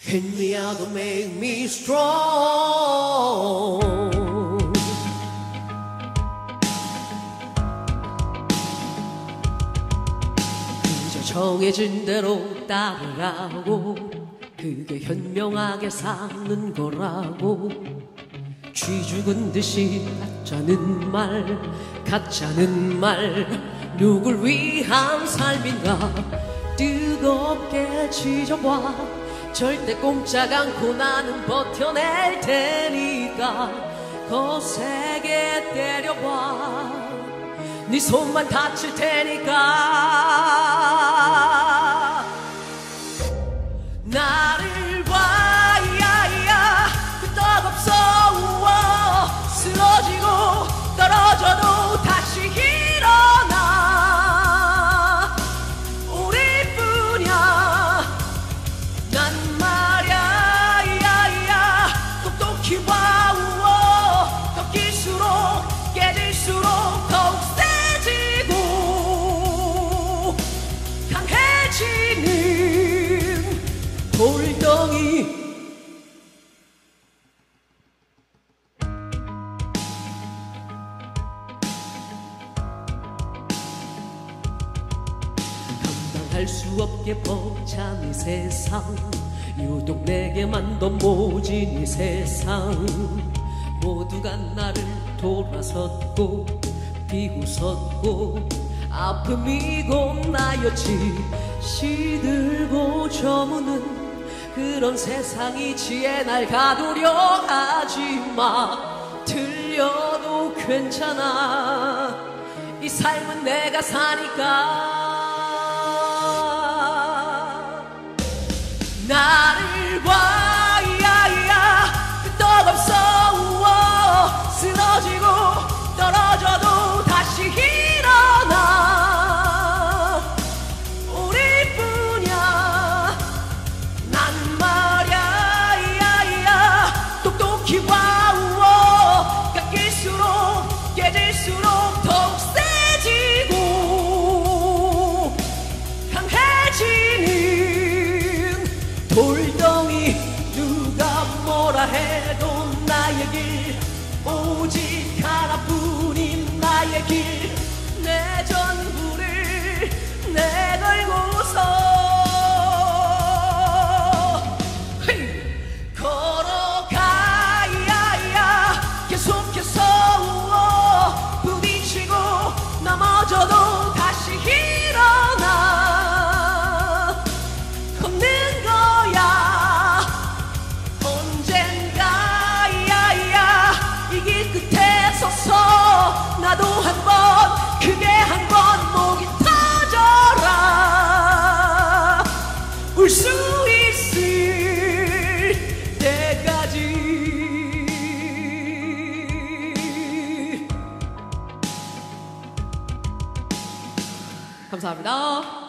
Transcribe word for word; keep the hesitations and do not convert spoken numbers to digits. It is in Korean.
Hit me out to make me strong. 그저 정해진 대로 따르라고, 그게 현명하게 사는 거라고. 쥐 죽은 듯이 가짜는 말, 가짜는 말, 누굴 위한 삶인가 뜨겁게 지져봐. 절대 꼼짝 않고 나는 버텨낼 테니까 거세게 때려봐. 네 손만 다칠 테니까 나를 봐. 야야 끄떡없어. 우워 쓰러지고 떨어져도 다시 일어나. 우리뿐이야. 난 말야 야야 똑똑히 봐. 우워 꺾일수록 깨질수록 더욱 세지고 강해지는 돌덩이. 감당할 수 없게 벅찬 이 세상, 유독 내게만 더 모진 이 세상. 모두가 나를 돌아섰고 비웃었고 아픔이고 나였지. 시들고 저무는 그런 세상이 지혜 날 가두려 하지마. 틀려도 괜찮아. 이 삶은 내가 사니까. 나를 봐. 야야 끄떡없어. 우워 쓰러지고 떨어져도 다시 일어나. 우리뿐이야. 난 말야 야야 똑똑히 봐. 우워 깎일수록 깨질수록 더욱 세지고 강해지는 돌덩이. 누가 뭐라 해도 나의 길, 오직 하나뿐인 나의 길. 내 전부를 내걸고서 걸어가. 야야 계속해서 우워 부딪히고 넘어져도 다시 일어나. 걷는 거야 언젠가. 야야 이 길 끝에 서서 나도 한 번 크게 한 번 목이 터져라. 울 수 있을 때까지. 감사합니다.